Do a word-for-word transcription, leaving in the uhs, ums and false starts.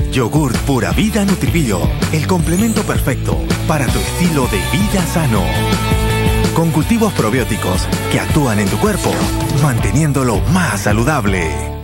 Yogurt Pura Vida Nutribio, el complemento perfecto para tu estilo de vida sano. Con cultivos probióticos que actúan en tu cuerpo, manteniéndolo más saludable.